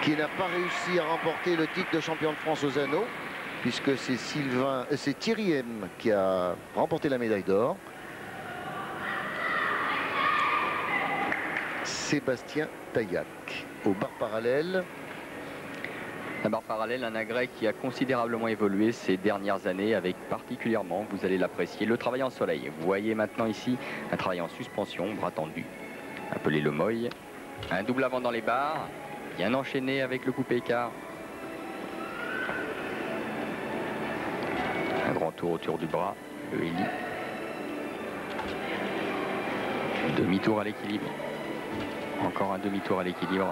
qui n'a pas réussi à remporter le titre de champion de France aux anneaux, puisque c'est Thierry M qui a remporté la médaille d'or. Sébastien Taillac au bar parallèle. La barre parallèle, un agrès qui a considérablement évolué ces dernières années, avec particulièrement, vous allez l'apprécier, le travail en soleil. Vous voyez maintenant ici un travail en suspension, bras tendu, appelé le moy. Un double avant dans les barres, bien enchaîné avec le coupé écart. Un grand tour autour du bras, le héli. Demi-tour à l'équilibre. Encore un demi-tour à l'équilibre.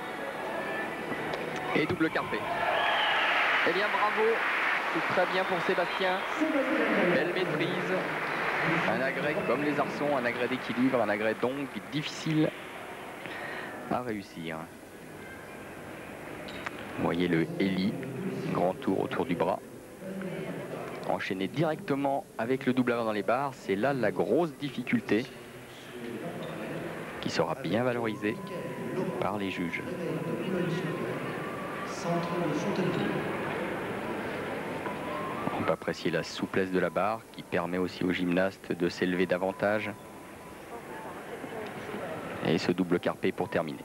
Et double carpé. Eh bien bravo, c'est très bien pour Sébastien. Belle maîtrise. Un agrès comme les arçons, un agrès d'équilibre, un agrès donc difficile à réussir. Vous voyez le héli, grand tour autour du bras. Enchaîné directement avec le double avant dans les barres, c'est là la grosse difficulté qui sera bien valorisée par les juges. On peut apprécier la souplesse de la barre qui permet aussi aux gymnastes de s'élever davantage. Et ce double carpé pour terminer.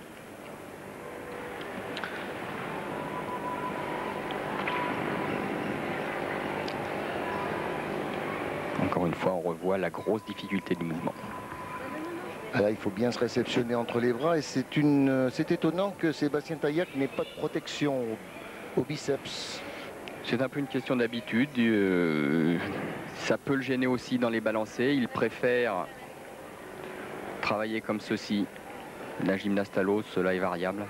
Encore une fois, on revoit la grosse difficulté du mouvement. Là, il faut bien se réceptionner entre les bras et c'est étonnant que Sébastien Taillac n'ait pas de protection au biceps. C'est un peu une question d'habitude. Ça peut le gêner aussi dans les balancés. Il préfère travailler comme ceci. D'un gymnaste à l'autre, cela est variable.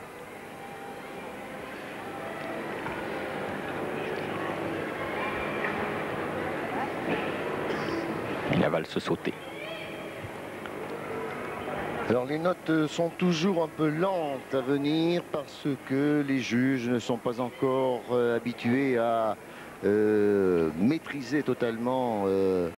Il avale se sauter. Alors les notes sont toujours un peu lentes à venir parce que les juges ne sont pas encore habitués à maîtriser totalement